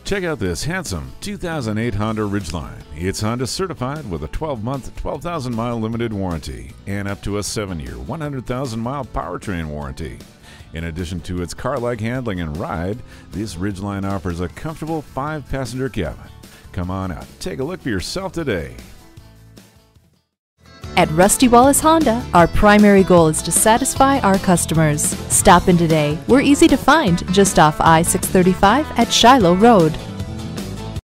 Check out this handsome 2008 Honda Ridgeline. It's Honda certified with a 12-month, 12,000-mile limited warranty and up to a 7-year, 100,000-mile powertrain warranty. In addition to its car-like handling and ride, this Ridgeline offers a comfortable 5-passenger cabin. Come on out, take a look for yourself today. At Rusty Wallis Honda, our primary goal is to satisfy our customers. Stop in today. We're easy to find just off I-635 at Shiloh Road.